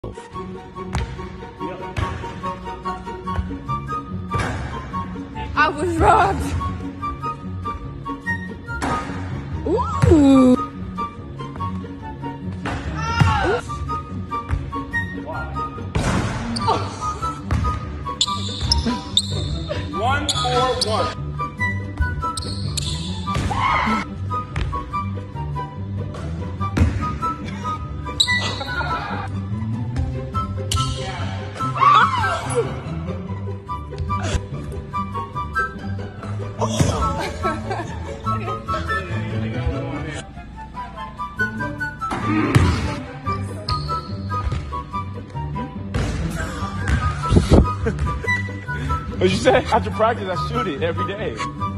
I was robbed. Ooh. One, 4, 1. What'd you say? After practice, I shoot it every day.